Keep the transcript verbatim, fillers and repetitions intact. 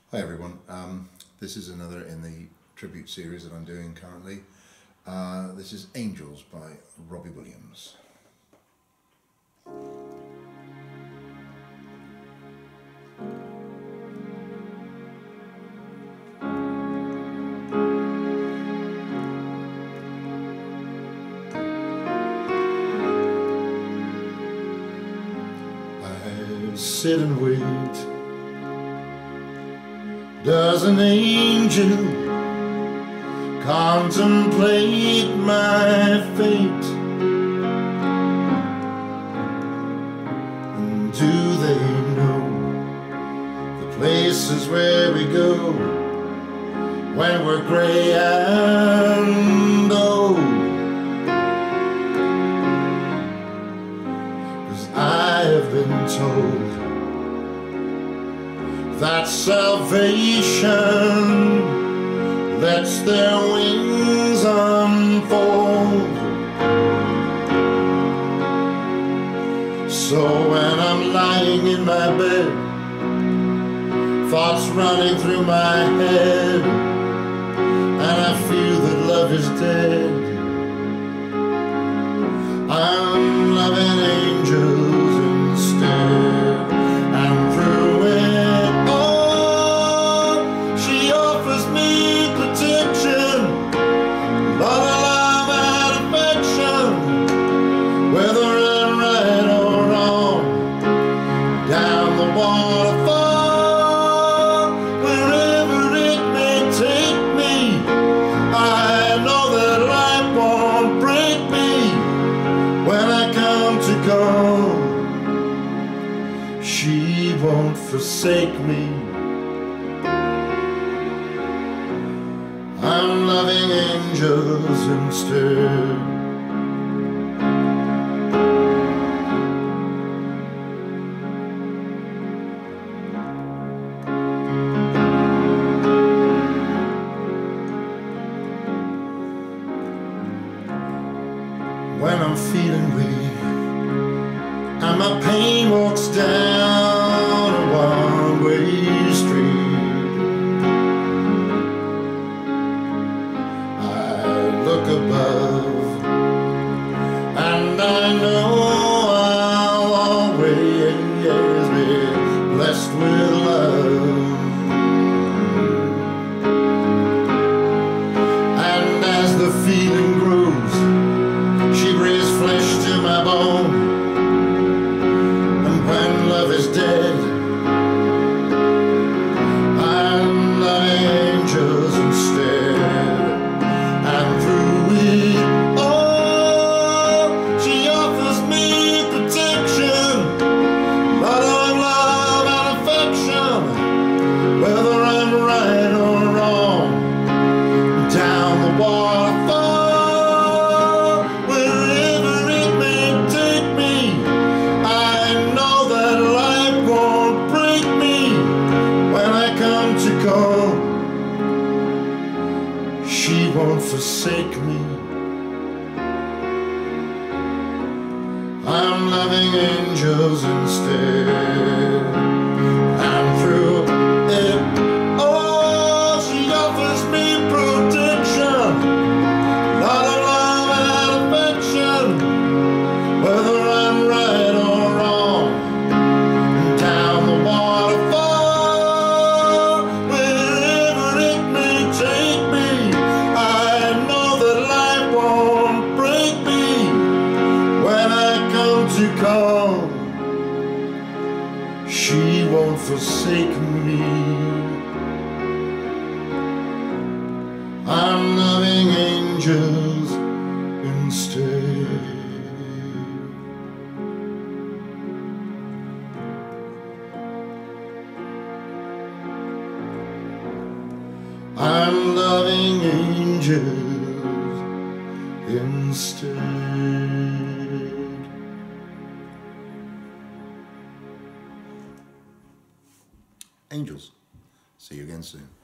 Hi everyone, um, this is another in the tribute series that I'm doing currently. Uh, this is Angels by Robbie Williams. I sit and wait. Does an angel contemplate my fate? And do they know the places where we go when we're grey and old? 'Cause I have been told that salvation lets their wings unfold. So when I'm lying in my bed, thoughts running through my head, and I feel that love is dead, I'm loving angels instead. And through it all, she offers me protection, lot of love and affection, whether I'm right or wrong. Down the waterfall, wherever it may take me, I know that life won't break me when I come to go. She won't forsake me. I'm loving angels instead. When I'm feeling weak and my pain walks down a one-way street, I look above and I know I'll always be blessed with love. And as the feeling grows, she breathes flesh to my bone. When love is dead, I'm loving angels instead. And through it all, she offers me protection, lot of love and affection, whether I'm right or wrong. Down the waterfall, wherever it may take me, I know that life won't break me when I come to go. She won't forsake me. I'm loving angels instead. And through it all, she offers me protection, lot of love and affection, whether I'm right or wrong. Down the waterfall, wherever it may take me, I know that life won't break me when I come to call. She won't forsake me. I'm loving angels instead. I'm loving angels instead. Angels. See you again soon.